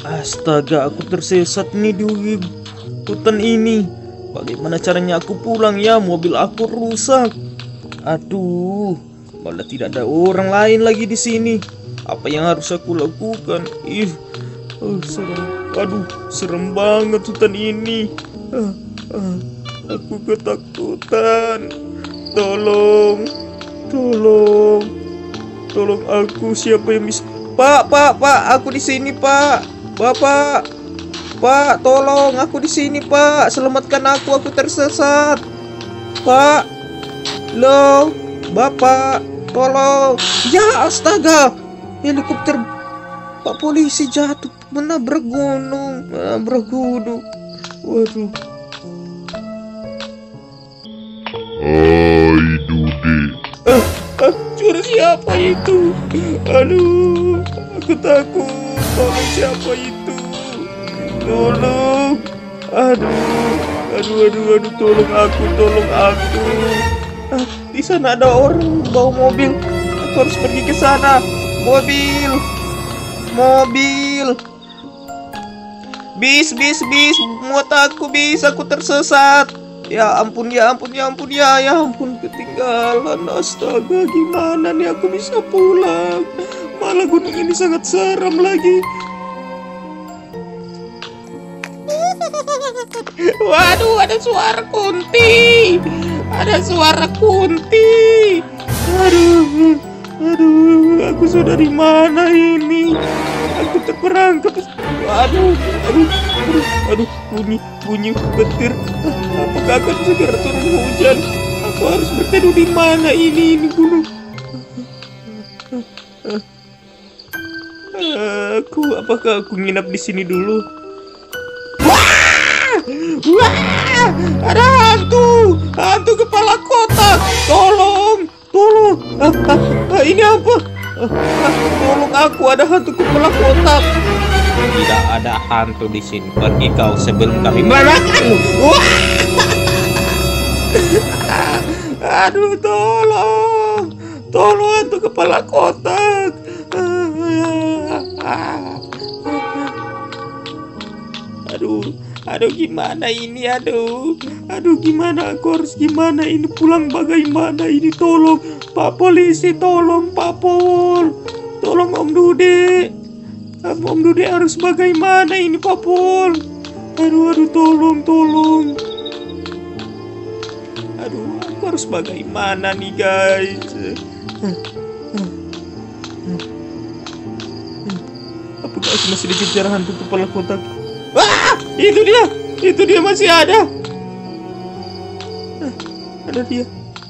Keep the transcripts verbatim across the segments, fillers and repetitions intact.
Astaga, aku tersesat nih di hutan ini. Bagaimana caranya aku pulang ya? Mobil aku rusak. Aduh, malah tidak ada orang lain lagi di sini. Apa yang harus aku lakukan? Ih, oh, serem. Aduh, serem banget hutan ini. Ah, ah, aku ketakutan. Tolong, tolong, tolong aku. Siapa yang bisa? Pak, Pak, Pak, aku di sini, Pak. Bapak, Pak, tolong, aku di sini, Pak. Selamatkan aku, aku tersesat. Pak, lo, Bapak, tolong. Ya, astaga, helikopter Pak polisi jatuh menabrak gunung, menabrak gunung. Waduh. Hai Dude. Ah, ah, suara siapa itu? Aduh, aku takut. Tolong, siapa itu? Tolong. Aduh, aduh, aduh, aduh, tolong aku, tolong aku. Ah, di sana ada orang bawa mobil. Aku harus pergi ke sana. Mobil, mobil. Bis, bis, bis, muat aku, bis. Aku tersesat. Ya ampun, ya ampun, ya ampun, ya, ya ampun, ketinggalan. Astaga, gimana nih aku bisa pulang? Malah gunung ini sangat seram lagi. Waduh, ada suara kunti. Ada suara kunti. Aduh, aduh, aku sudah di mana ini? Aku terperangkap. Aduh, aduh, aduh, aduh, bunyi, bunyi petir. Apakah akan segera turun hujan? Aku harus berteduh di mana ini? Ini gunung. Aku, apakah aku nginap di sini dulu? Wah! Wah! Ada hantu! Hantu kepala kotak! Tolong! Tolong! Ah, ah, ah, ini apa? Ah, ah, tolong aku, ada hantu kepala kotak! Tidak ada hantu di sini. Pergi kau sebelum kami memakanmu. Wah! Aduh, tolong! Tolong, hantu kepala kotak! Aduh, aduh, gimana ini? Aduh, aduh, gimana? Aku harus gimana ini? Pulang bagaimana ini? Tolong, Pak Polisi, tolong, Pak Pol, tolong Om Dude. Om Dude harus bagaimana ini, Pak Pol? Aduh, aduh, tolong, tolong. Aduh, aku harus bagaimana nih, guys? Apakah aku masih dikejar hantu kepala kotak? Wah, itu dia, itu dia masih ada. Ah, ada dia.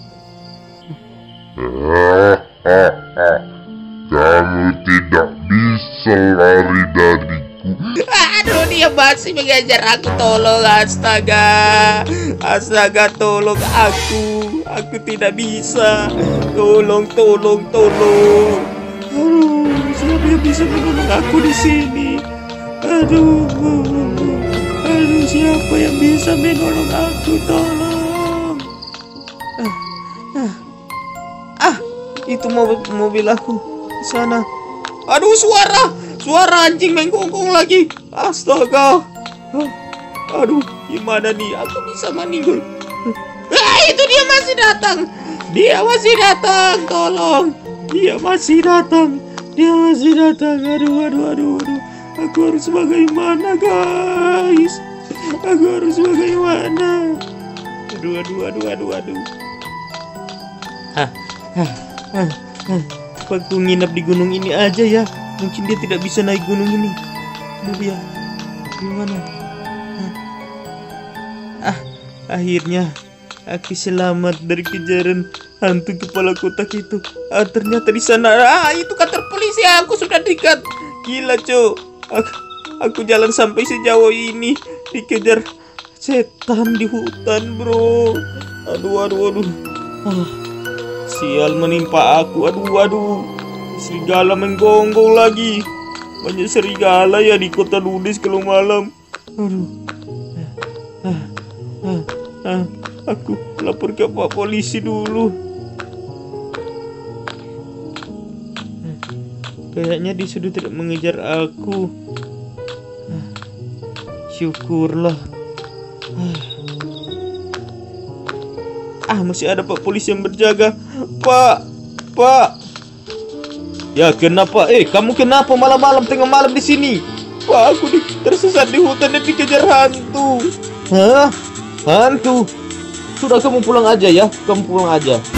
Kamu tidak bisa lari dariku. Aduh, dia masih mengejar aku. Tolong, astaga, astaga, tolong aku. Aku tidak bisa. Tolong, tolong, tolong. Aduh, siapa yang bisa menolong aku di sini? Aduh, aduh, siapa yang bisa menolong aku? Tolong. Ah, ah, ah, itu mobil mobil aku di sana. Aduh, suara, suara anjing menggonggong lagi. Astaga. Ah, aduh, gimana nih? Aku bisa meninggal. Ah, itu dia masih datang. Dia masih datang. Tolong. Dia masih datang. Dia masih datang. Aduh, aduh, aduh, aduh. Aku harus bagaimana, guys? Aku harus bagaimana? Aduh, aduh, aduh, aduh, aduh. Hah, hah, hah, hah. Aku nginap di gunung ini aja ya. Mungkin dia tidak bisa naik gunung ini. Aduh, dia gimana? Hah. Ah, akhirnya aku selamat dari kejaran hantu kepala kotak itu. Ah, ternyata di sana. Ah, itu kantor polisi. Aku sudah dekat. Gila, Cok. Aku, aku jalan sampai sejauh ini dikejar setan di hutan, bro. Aduh, aduh, aduh. Ah, sial menimpa aku. Aduh, aduh. Serigala menggonggong lagi. Banyak serigala ya di kota Ludes kalau malam. Aduh. Ah, ah, ah. Aku lapor ke Pak Polisi dulu. Kayaknya dia sudah tidak mengejar aku. Syukurlah. Ah, masih ada Pak polisi yang berjaga. Pak, Pak. Ya kenapa? Eh, kamu kenapa malam-malam tengah malam di sini? Pak, aku di, tersesat di hutan dan dikejar hantu. Hah? Hantu? Sudah, kamu pulang aja ya. Kamu pulang aja.